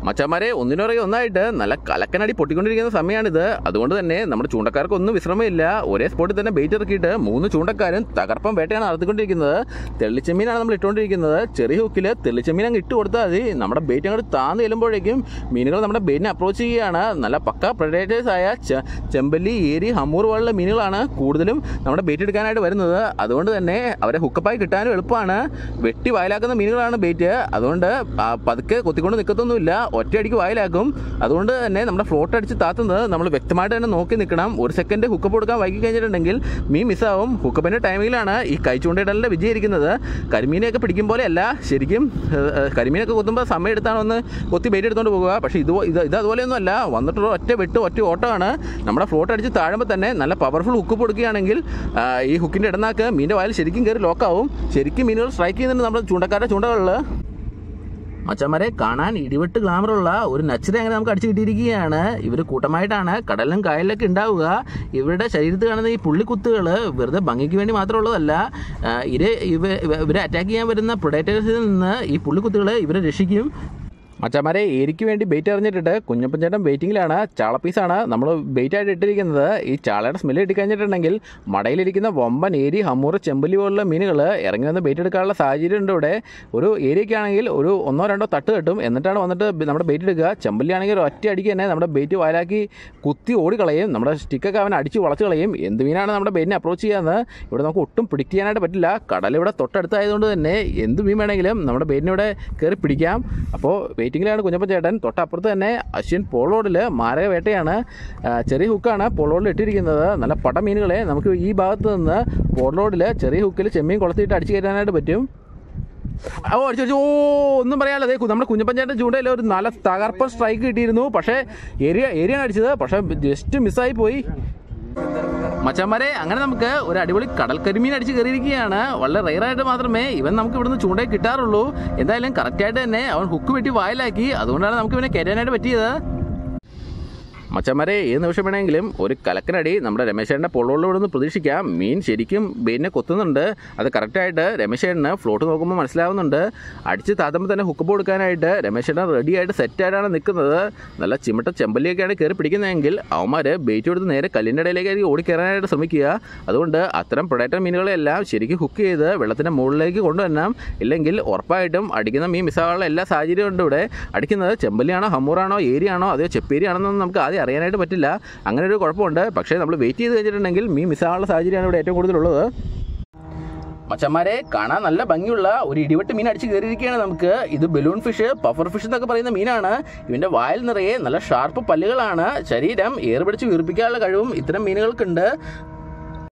മച്ചാന്മാരെ ഒന്നിനുറകെ ഒന്നായിട്ട് നല്ല കലക്കനടി പൊട്ടിക്കൊണ്ടിരിക്കുന്ന സമയമാണിത്. അതുകൊണ്ട് തന്നെ നമ്മുടെ ചൂണ്ടക്കാർക്കൊന്നും വിശ്രമമില്ല. ഒരേ സ്പോട്ടിൽ തന്നെ ബെയ്റ്റ് ഇറക്കിയിട്ട് 3 ചൂണ്ടക്കാരും തകർപ്പം വേട്ടയാണ് നടത്തിക്കൊണ്ടിരിക്കുന്നത്. തെള്ളിച്ചെമ്മീനാണ് നമ്മൾ ഇട്ടുകൊണ്ടിരിക്കുന്നത്. ചെറിയ ഹുക്കിൽ തെള്ളിച്ചെമ്മീൻ അങ്ങ് ഇട്ട് കൊടുത്താൽ മതി. നമ്മുടെ ബെയ്റ്റ് അങ്ങോട്ട് താന്ന് ചെല്ലുമ്പോഴേക്കും മീനുകൾ നമ്മുടെ ബെയ്റ്റിനെ അപ്രോച്ച് ചെയ്യുകയാണ്. നല്ല പക്ക പ്രെഡേറ്റേഴ്സായ ചെമ്പല്ലി, ഏരി, ഹമ്മൂർ പോലുള്ള മീനുകളാണ് കൂടുതലും നമ്മുടെ ബെയ്റ്റ് എടുക്കാനായിട്ട് വരുന്നത്. അതുകൊണ്ട് തന്നെ അവരെ ഹുക്കപ്പായി കിട്ടാനും എളുപ്പമാണ്. വെട്ടി വയലാക്കുന്ന മീനുകളാണ് ബെയ്റ്റ്. അതുകൊണ്ട് പതുക്കെ കൊത്തിക്കൊണ്ട് നിൽക്കത്തൊന്നുമില്ല, ഒറ്റയടിക്ക് വായിലാക്കും. അതുകൊണ്ട് തന്നെ നമ്മുടെ ഫ്ലോട്ട് അടിച്ച് താത്തുന്നത് നമ്മൾ വ്യക്തമായിട്ട് തന്നെ നോക്കി നിൽക്കണം. ഒരു സെക്കൻഡ് ഹുക്കപ്പ് കൊടുക്കാൻ വൈകി കഴിഞ്ഞിട്ടുണ്ടെങ്കിൽ മീൻ മിസ്സാവും. ഹുക്കപ്പിൻ്റെ ടൈമിങ്ങിലാണ് ഈ കൈ ചൂണ്ടയിടലിൻ്റെ വിജയിരിക്കുന്നത്. കരിമീനെയൊക്കെ പിടിക്കും പോലെയല്ല, ശരിക്കും കരിമീനൊക്കെ കൊത്തുമ്പോൾ സമയം എടുത്താണ് ഒന്ന് കൊത്തി ബെയ്റ്റ് എടുത്തുകൊണ്ട് പോകുക. പക്ഷേ ഇത് അതുപോലെയൊന്നും അല്ല. വന്നിട്ടുള്ള ഒറ്റ ഓട്ടമാണ്. നമ്മുടെ ഫ്ലോട്ട് അടിച്ച് താഴുമ്പോൾ തന്നെ നല്ല പവർഫുൾ ഹുക്കപ്പ് കൊടുക്കുകയാണെങ്കിൽ ഈ ഹുക്കിൻ്റെ ഇടനാക്ക് മീൻ്റെ വായിൽ ശരിക്കും കയറി ലോക്കാവും. ശരിക്കും മീനുകൾ സ്ട്രൈക്ക് ചെയ്യുന്നുണ്ട് നമ്മുടെ ചൂണ്ടക്കാരുടെ ചൂണ്ടകളിൽ. മച്ചന്മാരെ കാണാൻ ഇടിവെട്ട് ഗ്ലാമറുള്ള ഒരു നച്ചിനെ അങ്ങനെ നമുക്ക് അടിച്ചു കിട്ടിയിരിക്കുകയാണ്. ഇവർ കൂട്ടമായിട്ടാണ് കടലിലും കായലിലൊക്കെ ഉണ്ടാവുക. ഇവരുടെ ശരീരത്തിൽ കാണുന്ന ഈ പുള്ളിക്കുത്തുകൾ വെറുതെ ഭംഗിക്ക് വേണ്ടി മാത്രമുള്ളതല്ല. ഇവരെ അറ്റാക്ക് ചെയ്യാൻ വരുന്ന പ്രൊഡേറ്റേഴ്സിൽ നിന്ന് ഈ പുള്ളിക്കുത്തുകൾ ഇവരെ രക്ഷിക്കും. മച്ചാന്മാരെ ഏരിക്ക് വേണ്ടി ബെയ്റ്റ് എറിഞ്ഞിട്ടിട്ട് കുഞ്ഞപ്പൻ ചേട്ടൻ വെയിറ്റിങ്ങിലാണ്. ചാളപ്പീസാണ് നമ്മൾ ബെയ്റ്റായിട്ട് ഇട്ടിരിക്കുന്നത്. ഈ ചാളയുടെ സ്മെല്ല് കിട്ടിക്കഴിഞ്ഞിട്ടുണ്ടെങ്കിൽ മടയിലിരിക്കുന്ന വമ്പൻ ഏരി, ഹമ്മൂർ, ചെമ്പല്ലി പോലുള്ള മീനുകൾ ഇറങ്ങി വന്ന് ബെയ്റ്റ് എടുക്കാനുള്ള സാഹചര്യം ഉണ്ട് ഇവിടെ. ഒരു ഏരിയൊക്കെ ആണെങ്കിൽ ഒരു 1-2 തട്ട് കെട്ടും, എന്നിട്ടാണ് വന്നിട്ട് നമ്മുടെ ബെയ്റ്റ് എടുക്കുക. ചെമ്പല്ലി ആണെങ്കിൽ ഒറ്റ അടിക്ക് തന്നെ നമ്മുടെ ബെയ്റ്റ് വയലാക്കി കുത്തി ഓടിക്കളയും. നമ്മുടെ സ്റ്റിക്കൊക്കെ അവൻ അടിച്ച് വളച്ച് കളയും. എന്ത് മീനാണ് നമ്മുടെ ബെയ്റ്റിനെ അപ്രോച്ച് ചെയ്യാമെന്ന് ഇവിടെ നമുക്ക് ഒട്ടും പ്രിഡിക്റ്റ് ചെയ്യാനായിട്ട് പറ്റില്ല. കടലിവിടെ തൊട്ടടുത്തായതുകൊണ്ട് തന്നെ എന്ത് മീൻ വേണമെങ്കിലും നമ്മുടെ ബെയ്റ്റിനിവിടെ കയറി പിടിക്കാം. അപ്പോൾ വെയിറ്റിങ്ങിലാണ് കുഞ്ഞപ്പൻ ചേട്ടൻ. തൊട്ടപ്പുറത്ത് തന്നെ അശ്വിൻ പോളോഡിൽ മാരക വേട്ടയാണ്. ചെറിയ ഹുക്കാണ് പോളോഡിൽ ഇട്ടിരിക്കുന്നത്. നല്ല പട മീനുകളെ നമുക്ക് ഈ ഭാഗത്ത് നിന്ന് പോളോഡിൽ ചെറിയ ഹുക്കിൽ ചെമ്മീൻ കുളത്തിയിട്ട് അടിച്ചു കയറ്റാനായിട്ട് പറ്റും. അടിച്ചു ഒന്നും പറയാനുള്ളത്. നമ്മുടെ കുഞ്ഞപ്പൻ ചേട്ടൻ ചൂണ്ടയിൽ ഒരു നല്ല തകർപ്പൻ സ്ട്രൈക്ക് കിട്ടിയിരുന്നു. പക്ഷേ ഏരിയാണ് അടിച്ചത്. പക്ഷേ ജസ്റ്റ് മിസ്സായി പോയി. മച്ചാന്മാരെ അങ്ങനെ നമുക്ക് ഒരു അടിപൊളി കടൽ കരിമീൻ അടിച്ച് കയറിയിരിക്കുകയാണ്. വളരെ റെയറായിട്ട് മാത്രമേ ഇവൻ നമുക്ക് ഇവിടുന്ന് ചൂണ്ടയിൽ കിട്ടാറുള്ളൂ. എന്തായാലും കറക്റ്റായിട്ട് തന്നെ അവൻ ഹുക്ക് വെട്ടി വായിലാക്കി. അതുകൊണ്ടാണ് നമുക്ക് ഇവനെ കയറ്റാനായിട്ട് പറ്റിയത്. മച്ചന്മാരെ ഏത് നിമിഷം വേണമെങ്കിലും ഒരു കലക്കനടി നമ്മുടെ രമേശേട്ടൻ്റെ പൊള്ളോളിലൂടെ ഒന്ന് പ്രതീക്ഷിക്കാം. മീൻ ശരിക്കും ബെയിനെ കൊത്തുന്നുണ്ട്. അത് കറക്റ്റായിട്ട് രമേശേട്ടന് ഫ്ലോട്ട് നോക്കുമ്പോൾ മനസ്സിലാവുന്നുണ്ട്. അടിച്ച് താത്തുമ്പോൾ തന്നെ ഹുക്കപ്പ് കൊടുക്കാനായിട്ട് രമേശേട്ടൻ റെഡിയായിട്ട് സെറ്റായിട്ടാണ് നിൽക്കുന്നത്. നല്ല ചിമിട്ട ചെമ്പല്ലിയൊക്കെയാണ് കയറി പിടിക്കുന്നതെങ്കിൽ അവന്മാർ ബെയ്റ്റ് കൊടുത്ത് നേരെ കല്ലിൻ്റെ ഇടയിലേക്ക് ഓടിക്കയറാനായിട്ട് ശ്രമിക്കുക. അതുകൊണ്ട് അത്തരം പ്രൊഡേറ്റർ മീനുകളെല്ലാം ശരിക്കും ഹുക്ക് ചെയ്ത് വെള്ളത്തിൻ്റെ മുകളിലേക്ക് കൊണ്ടുവരണം. ഇല്ലെങ്കിൽ ഉറപ്പായിട്ടും അടിക്കുന്ന മീൻ മിസ്സാകാനുള്ള എല്ലാ സാഹചര്യവും ഉണ്ട്. ഇവിടെ അടിക്കുന്നത് ചെമ്പല്ലിയാണോ, ഹമ്മൂറാണോ, ഏരിയാണോ, അതോ ചെപ്പേരിയാണെന്നൊന്നും നമുക്ക് ആദ്യം അറിയാനായിട്ട് പറ്റില്ല. അങ്ങനെ ഒരു കുഴപ്പമുണ്ട്. പക്ഷേ നമ്മൾ വെയിറ്റ് ചെയ്ത് കഴിഞ്ഞിട്ടുണ്ടെങ്കിൽ മീൻ മിസ്സാകാനുള്ള സാഹചര്യമാണ് ഇവിടെ ഏറ്റവും കൂടുതലുള്ളത്. മച്ചന്മാരെ കാണാൻ നല്ല ഭംഗിയുള്ള ഒരു ഇടിവെട്ട് മീൻ അടിച്ച് കയറിയിരിക്കുകയാണ് നമുക്ക്. ഇത് ബലൂൺ ഫിഷ്, പഫർ ഫിഷ് എന്നൊക്കെ പറയുന്ന മീനാണ്. ഇവൻ്റെ വായിൽ നിറയെ നല്ല ഷാർപ്പ് പല്ലുകളാണ്. ശരീരം ഏറ് പിടിച്ച് വീർപ്പിക്കാനുള്ള കഴിവും ഇത്തരം മീനുകൾക്കുണ്ട്.